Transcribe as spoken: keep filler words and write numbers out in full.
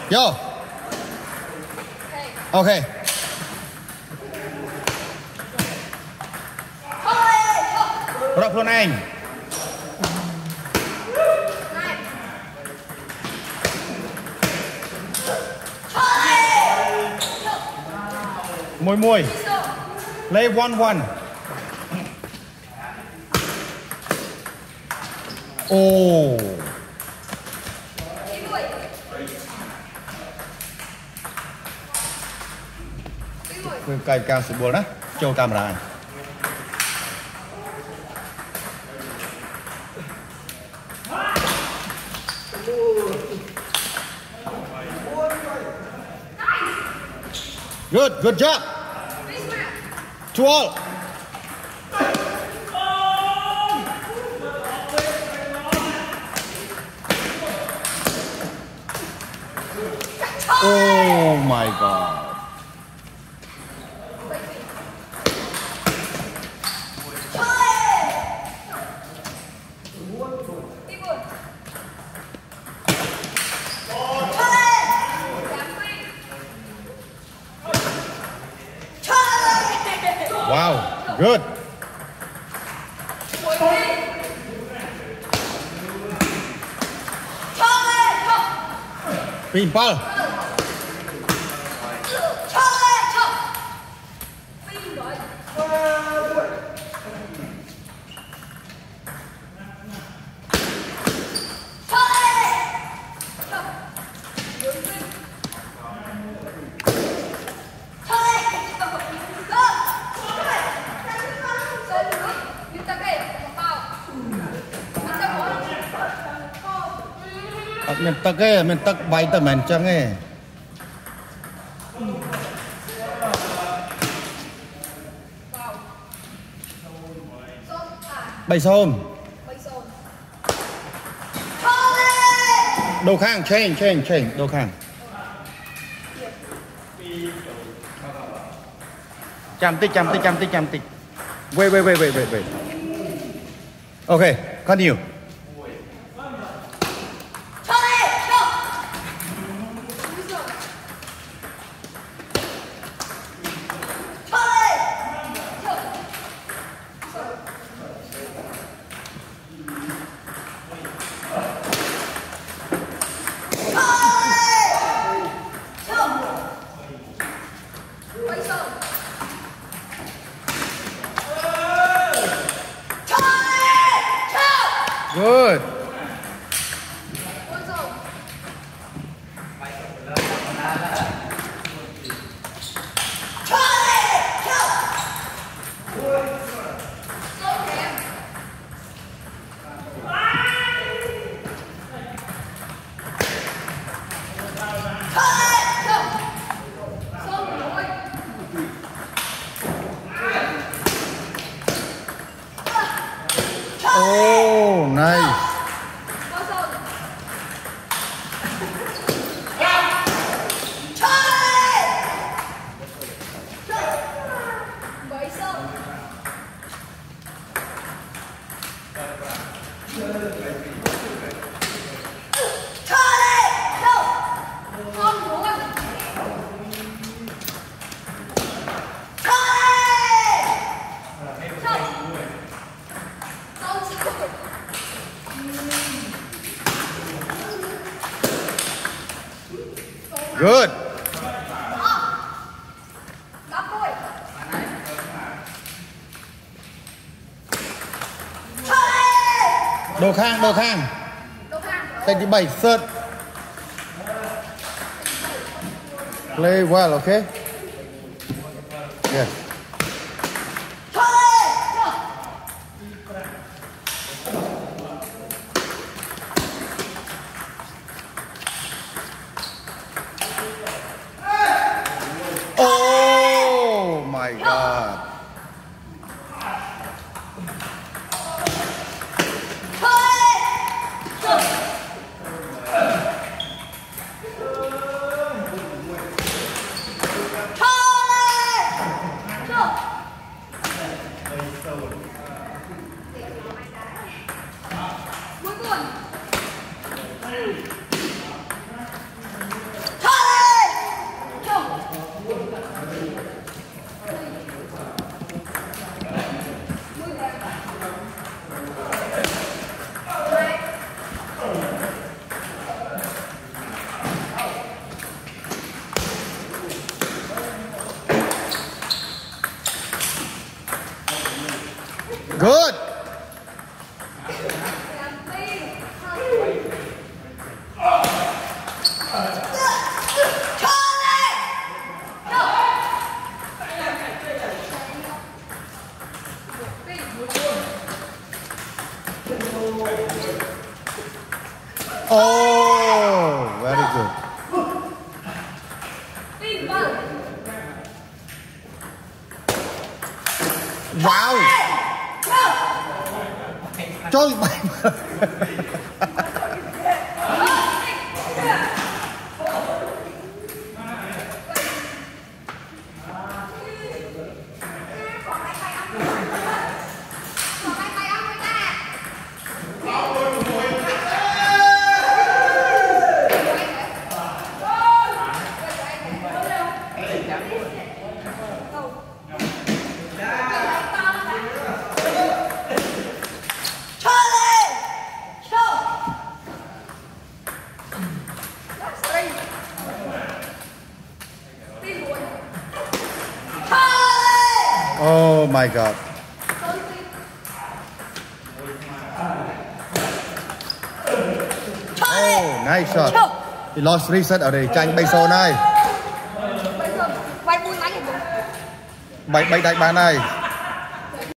Vô. Ok. Rập luôn anh. Mùi mùi. Lấy one one. Oh. Quên cài cao sự buồn đó. Cho camera. Good, good job. To all. Oh my God. Wow, good. Pin ball. Mình tắc cái mình tắc bay tầm mình chẳng nghe. Bay xôn. Đầu khang change change change đầu khang. Chăm tích chăm tích chăm tích chăm tích. Wait wait wait wait wait wait. Okay, continue. Good. Oh, nice. Good. Đầu khang, đầu khang. Take the base, third. Play well, okay? Yes. Oh my God. Good. Oh, very good. Wow. Trời ơi. Oh my God. Oh, nice shot. He lost three set ở đây tranh bay số này. Bay bay đánh bàn này.